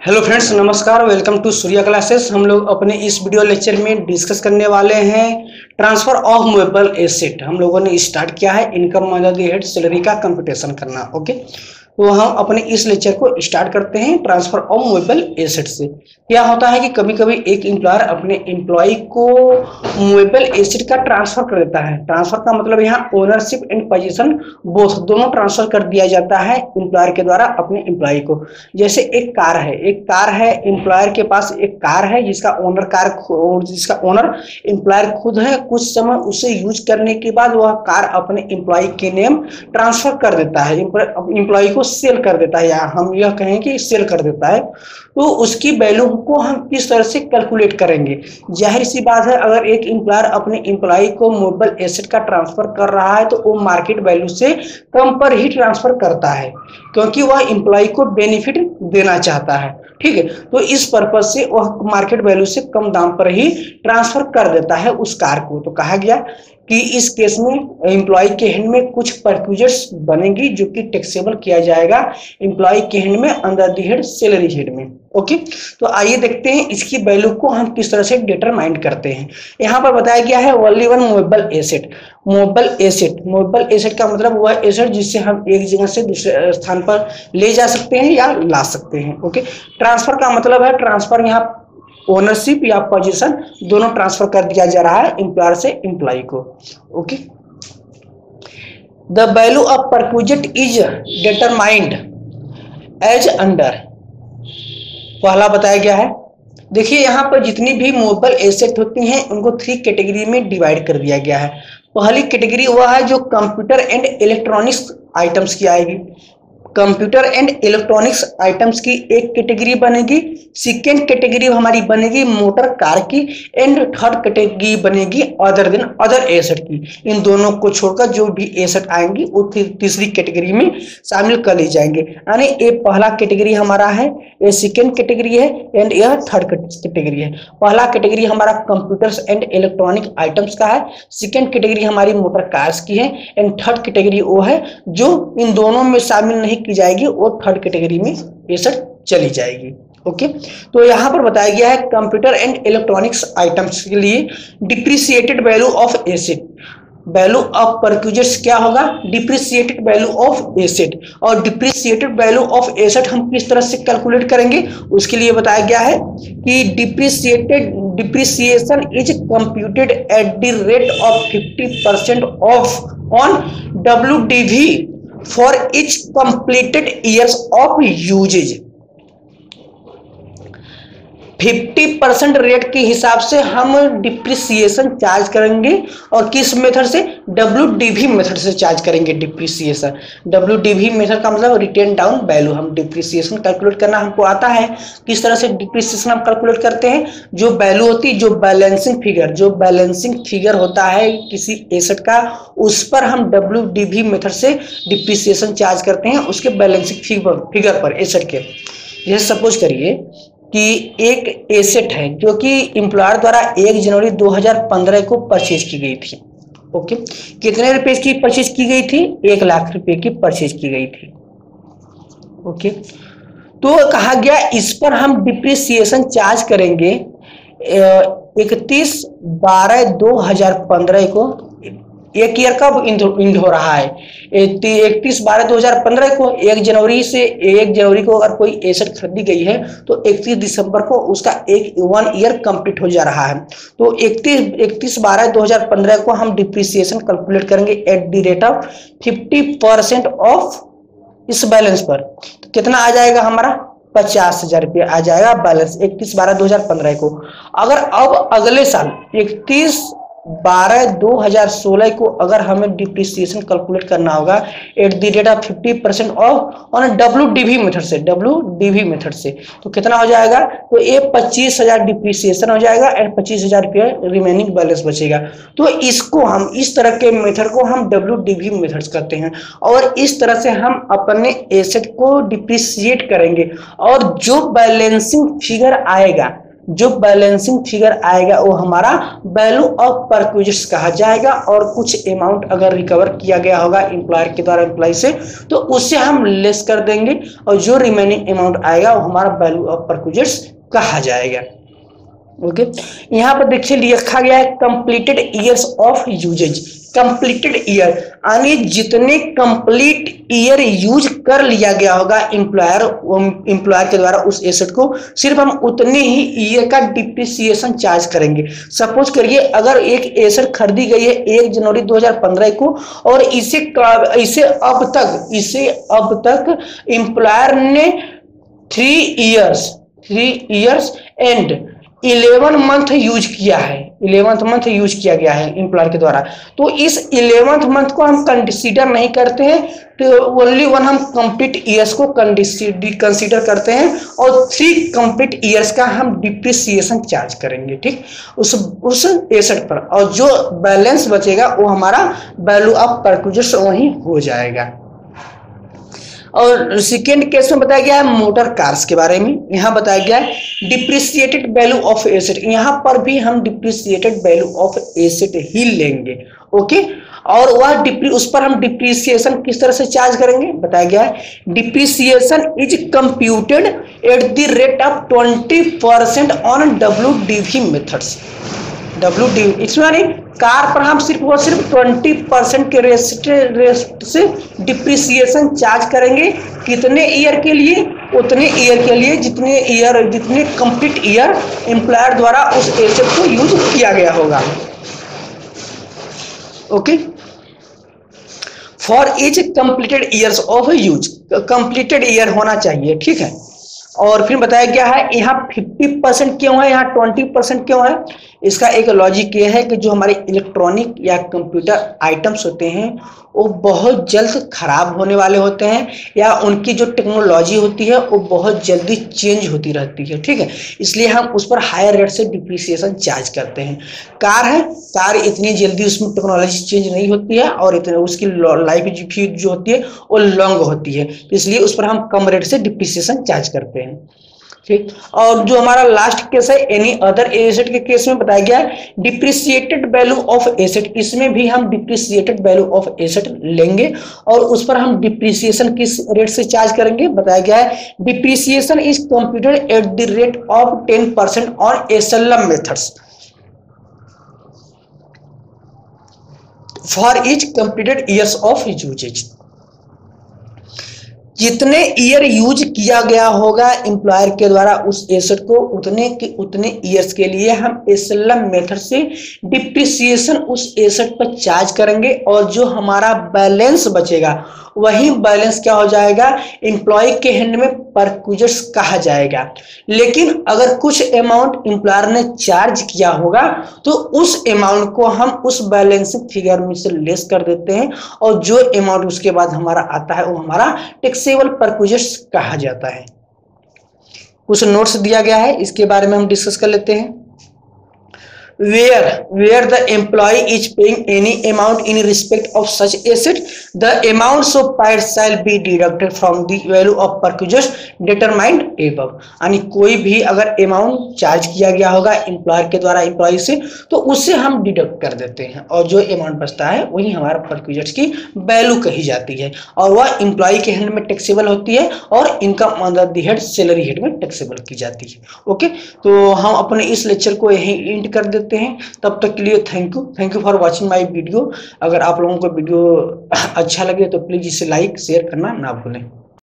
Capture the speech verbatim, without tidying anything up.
Hello friends, नमस्कार। Welcome to Surya classes. हम लोग अपने इस वीडियो लेक्चर में डिस्कस करने वाले हैं ट्रांसफर ऑफ मूवेबल एसेट। हम लोगों ने स्टार्ट किया है इनकम मदद हेड सैलरी का कंप्यूटेशन करना। ओके, तो हम अपने इस लेक्चर को स्टार्ट करते हैं ट्रांसफर ऑफ मूवेबल एसेट से। क्या होता है कि कभी कभी एक एम्प्लॉयर अपने एम्प्लॉय को मूवेबल एसेट का ट्रांसफर कर देता है। ट्रांसफर का मतलब यहाँ ओनरशिप एंड पोजीशन बोथ दोनों ट्रांसफर कर दिया जाता है एम्प्लॉयर के द्वारा अपने एम्प्लॉय को। जैसे एक कार है, एक कार है एम्प्लॉयर के पास एक कार है जिसका ओनर कार जिसका ओनर एम्प्लॉयर खुद है। कुछ समय उसे यूज करने के बाद वह कार अपने एम्प्लॉय के नेम ट्रांसफर कर देता है, एम्प्लॉय को सेल कर देता है, या हम यह कहें कि सेल कर देता है। तो उसकी वैल्यू को हम किस तरह से कैलकुलेट करेंगे? जाहिर सी बात है, अगर एक एम्प्लॉयर अपने एम्प्लॉय को मूवेबल एसेट का ट्रांसफर कर रहा है तो वो मार्केट वैल्यू से कम पर ही ट्रांसफर करता है, क्योंकि वह एम्प्लॉय को बेनिफिट देना चाहता है। ठीक है, तो इस पर्पज से वह मार्केट वैल्यू से कम दाम पर ही ट्रांसफर कर देता है उस कार को। तो कहा गया कि इस केस में एम्प्लॉय के हैंड में कुछ परक्यूजर्स बनेगी जो कि टैक्सेबल किया जाएगा एम्प्लॉय के हैंड में under the head salary head में। ओके, तो आइए देखते हैं इसकी वैल्यू को हम किस तरह से डिटरमाइन करते हैं। यहाँ पर बताया गया है only one movable asset. Movable asset movable asset का मतलब वह एसेट जिससे हम एक जगह से दूसरे स्थान पर ले जा सकते हैं या ला सकते हैं। ओके, ट्रांसफर का मतलब है ट्रांसफर यहाँ ओनरशिप या पोजीशन दोनों ट्रांसफर कर दिया जा रहा है एम्प्लॉयर से एम्प्लॉय को। Okay, the value of perquisite is determined as under. पहला बताया गया है, देखिए यहाँ पर जितनी भी मूवेबल एसेट होती हैं उनको थ्री कैटेगरी में डिवाइड कर दिया गया है। पहली कैटेगरी वह है जो कंप्यूटर एंड इलेक्ट्रॉनिक्स आइटम्स की आएगी। कंप्यूटर एंड इलेक्ट्रॉनिक्स आइटम्स की एक कैटेगरी बनेगी। सेकेंड कैटेगरी हमारी बनेगी मोटर कार की, एंड थर्ड कैटेगरी बनेगी अदर देन अदर एसेट की। इन दोनों को छोड़कर जो भी एसेट आएंगी वो तीसरी कैटेगरी में शामिल कर ली जाएंगे। यानी ये पहला कैटेगरी हमारा है, ये सेकेंड कैटेगरी है, एंड यह थर्ड कैटेगरी है। पहला कैटेगरी हमारा कंप्यूटर्स एंड इलेक्ट्रॉनिक आइटम्स का है, सेकेंड कैटेगरी हमारी मोटर कार्स की है, एंड थर्ड कैटेगरी वो है जो इन दोनों में शामिल नहीं की जाएगी, वो थर्ड कैटेगरी में एसेट चली जाएगी। ओके, तो यहां पर बताया गया है कंप्यूटर एंड इलेक्ट्रॉनिक्स आइटम्स के लिए depreciated value of asset, value of perquisites क्या होगा? Depreciated value of asset. और डिप्रिसिएटेड वैल्यू ऑफ एसेट हम किस तरह से कैलकुलेट करेंगे उसके लिए बताया गया है कि depreciated depreciation is computed at the rate of fifty percent of on W D V for each completed years of usage। Fifty percent rate के हिसाब से हम डिप्रिसिएशन चार्ज करेंगे। और किस मेथड से? डब्ल्यू डी वी मेथड से charge करेंगे depreciation. W D V method का मतलब रिटेन डाउन वैल्यू। हम डिप्रिसिएशन कैलकुलेट करना हमको आता है। किस तरह से डिप्रिसिएशन हम कैलकुलेट करते हैं? जो वैल्यू होती है, जो बैलेंसिंग फिगर जो बैलेंसिंग फिगर होता है किसी एसेट का, उस पर हम डब्ल्यू डी वी मेथड से डिप्रिसिएशन चार्ज करते हैं उसके बैलेंसिंग फिगर फिगर पर एसेट के। जैसे सपोज करिए कि एक एसेट है जो कि एम्प्लॉयर द्वारा एक जनवरी दो हज़ार पंद्रह को परचेज की गई थी। ओके, कितने रुपए की परचेज की गई थी? एक लाख रुपए की परचेज की गई थी। ओके, तो कहा गया इस पर हम डिप्रिसिएशन चार्ज करेंगे इकतीस बारह दो हजार पंद्रह को। एक ईयर कब इंड हो रहा है? इकतीस बारह दो हजार पंद्रह को। एक जनवरी से एक जनवरी को अगर कोई एसेट खरीदी गई है तो इकतीस दिसंबर को उसका एक वन ईयर कंप्लीट हो जा रहा है। तो इकतीस इकतीस बारह दो हजार पंद्रह को हम डिप्रिसिएशन कैलकुलेट करेंगे at the rate of fifty percent of इस बैलेंस पर। तो कितना आ जाएगा हमारा? पचास हजार रुपया आ जाएगा बैलेंस इकतीस बारह दो हजार पंद्रह को। अगर अब अगले साल इकतीस बारह दो हजार सोलह को अगर हमें डिप्रिसिएशन कैलकुलेट करना होगा at the rate of fifty percent of on W D V method से डब्ल्यू डी वी मेथड से, तो कितना हो जाएगा? तो ये पच्चीस हजार डिप्रिसिएशन हो जाएगा एंड पच्चीस हजार रुपया रिमेनिंग बैलेंस बचेगा। तो इसको हम इस तरह के मेथड को हम डब्ल्यू डी वी मेथड करते हैं, और इस तरह से हम अपने एसेट को डिप्रिसिएट करेंगे। और जो बैलेंसिंग फिगर आएगा जो बैलेंसिंग फिगर आएगा वो हमारा वैल्यू ऑफ परक्विजिट्स कहा जाएगा। और कुछ अमाउंट अगर रिकवर किया गया होगा एम्प्लॉयर के द्वारा एम्प्लॉय से तो उससे हम लेस कर देंगे और जो रिमेनिंग अमाउंट आएगा वो हमारा वैल्यू ऑफ परक्विजिट्स कहा जाएगा। Okay okay? यहाँ पर देखिए लिखा गया है completed years of usage. Completed year यानी जितने कंप्लीट ईयर यूज कर लिया गया होगा एम्प्लॉयर एम्प्लॉयर के द्वारा उस एसेट को, सिर्फ हम उतने ही ईयर का डिप्रिसिएशन चार्ज करेंगे। सपोज करिए अगर एक एसेट खरीदी गई है एक जनवरी दो हज़ार पंद्रह को और इसे इसे अब तक इसे अब तक एम्प्लॉयर ने three years three years and eleven month use किया है, इलेवंथ मंथ यूज किया गया है एम्प्लॉयर के द्वारा, तो इस इलेवंथ मंथ को हम कंसिडर नहीं करते हैं, तो ओनली वन हम कंप्लीट ईयर्स को कंसिडर करते हैं और थ्री कंप्लीट ईयर्स का हम डिप्रिसिएशन चार्ज करेंगे, ठीक, उस उस एसेट पर। और जो बैलेंस बचेगा वो हमारा वैल्यू ऑफ परक्विजिट्स वही हो जाएगा। और सेकेंड केस में बताया गया है मोटर कार्स के बारे में। यहाँ बताया गया है डिप्रिसिएटेड वैल्यू ऑफ एसेट, यहाँ पर भी हम डिप्रिसिएटेड वैल्यू ऑफ एसेट ही लेंगे। ओके, और वह डिप्री उस पर हम डिप्रिसिएशन किस तरह से चार्ज करेंगे बताया गया है depreciation is computed at the rate of twenty percent on W D V methods. W D इसमें कार पर हम सिर्फ और सिर्फ ट्वेंटी परसेंट के रेस्ट रेस्ट से डिप्रिसिएशन चार्ज करेंगे। कितने ईयर के लिए? उतने ईयर के लिए जितने ईयर जितने कंप्लीट ईयर एम्प्लॉयर द्वारा उस एसेट को यूज किया गया होगा। Okay, for each completed years of use, completed year होना चाहिए, ठीक है। और फिर बताया गया है यहाँ फिफ्टी परसेंट क्यों है, यहाँ ट्वेंटी परसेंट क्यों है। इसका एक लॉजिक ये है कि जो हमारे इलेक्ट्रॉनिक या कंप्यूटर आइटम्स होते हैं वो बहुत जल्द खराब होने वाले होते हैं या उनकी जो टेक्नोलॉजी होती है वो बहुत जल्दी चेंज होती रहती है, ठीक है, इसलिए हम उस पर हायर रेट से डिप्रिसिएशन चार्ज करते हैं। कार है, कार इतनी जल्दी उसमें टेक्नोलॉजी चेंज नहीं होती है और इतने उसकी लाइफ जो होती है वो लॉन्ग होती है, तो इसलिए उस पर हम कम रेट से डिप्रिसिएशन चार्ज करते हैं, ठीक। और जो हमारा लास्ट केस है एनी अदर एसेट के केस में बताया गया है डिप्रिसिएटेड वैल्यू ऑफ एसेट, इसमें भी हम डिप्रिसिएटेड वैल्यू ऑफ एसेट लेंगे और उस पर हम डिप्रिसिएशन किस रेट से चार्ज करेंगे बताया गया है depreciation is computed at the rate of ten percent on SLM methods for each completed years of usage. जितने ईयर यूज किया गया होगा एम्प्लॉयर के द्वारा उस एसेट को उतने के उतने ईयर्स के लिए हम एसएलएम मेथड से डिप्रिसिएशन उस एसेट पर चार्ज करेंगे और जो हमारा बैलेंस बचेगा वही बैलेंस क्या हो जाएगा एम्प्लॉय के हैंड में परक्विजिट्स कहा जाएगा। लेकिन अगर कुछ अमाउंट एम्प्लॉयर ने चार्ज किया होगा तो उस अमाउंट को हम उस बैलेंसिंग फिगर में से लेस कर देते हैं और जो अमाउंट उसके बाद हमारा आता है वो हमारा टैक्सेबल परक्विजिट्स कहा जाता है। कुछ नोट्स दिया गया है, इसके बारे में हम डिस्कस कर लेते हैं। where where the employee is paying any amount in respect of such asset, the amount so paid shall be deducted from the value of perquisites determined above। यानी कोई भी अगर अमाउंट चार्ज किया गया होगा एम्प्लॉयर के द्वारा एम्प्लॉय से तो उससे हम डिडक्ट कर देते हैं और जो अमाउंट बचता है वही हमारा परक्विजिट्स की वैल्यू कही जाती है और वह एम्प्लॉय के हैंड में टैक्सेबल होती है और income under the head salary head में टैक्सेबल की जाती है। ओके, तो हम अपने इस लेक्चर को यहीं एंड कर देते हैं। तब तक के लिए thank you thank you for watching my video. अगर आप लोगों को वीडियो अच्छा लगे तो प्लीज इसे लाइक शेयर करना ना भूलें।